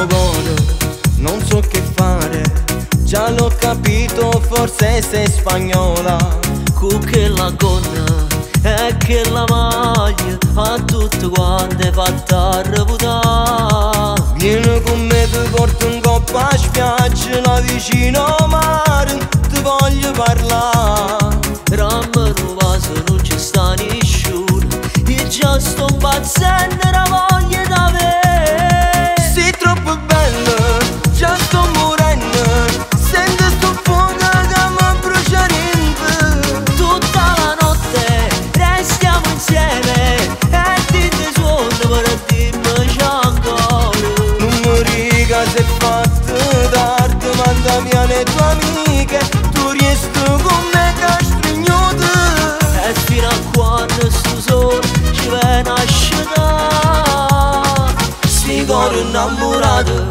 cuore, non so che fare. Già l'ho capito, forse sei spagnola. Con che la gonna e che la maglia a tutte quante fatta reputare. Vieni con me, ti porto un coppa a spiaggia, là vicino al mare, ti voglio parlare. Ramma nuova se non ci sta nessuno, io già sto impazzendo la voglia d'avere. Sei troppo bella, già sto morendo, sento sto fuoco che mi brucia dentro. Tutta la notte restiamo insieme e ti suono per dirmi c'è ancora. Non mi riga se è fatto tardi, mandami alle tue amiche, tu resti con me che stringnuto. E fino a quando sto solo ci viene a scendere, sti cuore innamorato.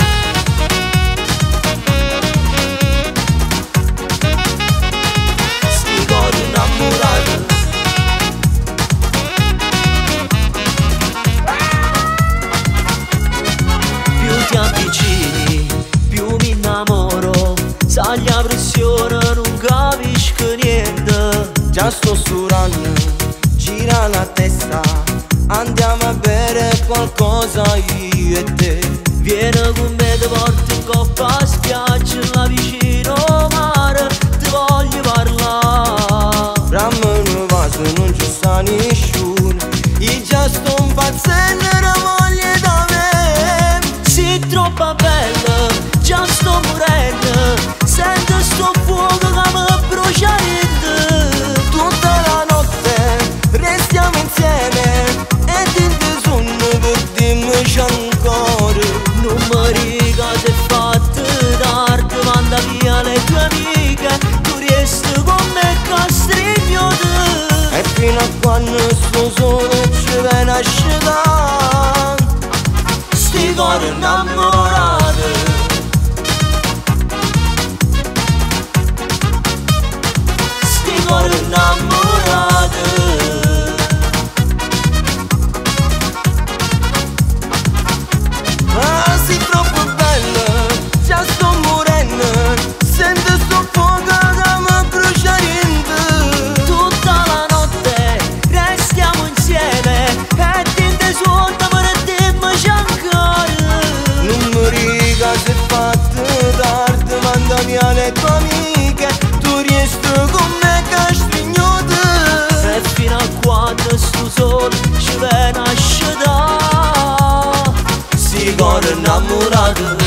Sti cuore innamorato. Più ti avvicini, più mi innamoro, sai la pressione non capisco niente. Già sto surando, gira la testa, andiamo a bere qualcosa io e te. Vieni con me, ti porto in coppa a spiaggia, là vicino al mare, ti voglio parlare. Ramma nuova se non ci sta nessuno, io già sto impazzendo la voglia d'avere. Sei troppo bella, già sto morendo, sento sto fuoco che mi brucia dentro. Tutta la notte restiamo insieme e ti sonno per dirmi c'è ancora. Non mi riga se è fatto tardi, manda via le tue amiche, tu resti con me che stringo te. E fino a quando sto solo ci viene a scendere, Sti cuore innamorati. Sti cuore innamorati. ah sei troppo bella, già sto morendo, sento sto fuoco che mi brucia dentro. Tutta la notte restiamo insieme e ti suono per dirmi c'è ancora. Non mi riga se è fatto tardi, mandami alle tue amiche, tu resti con me che stringnuto. E fino a quando sto solo ci viene a scendere, sti cuore innamorato.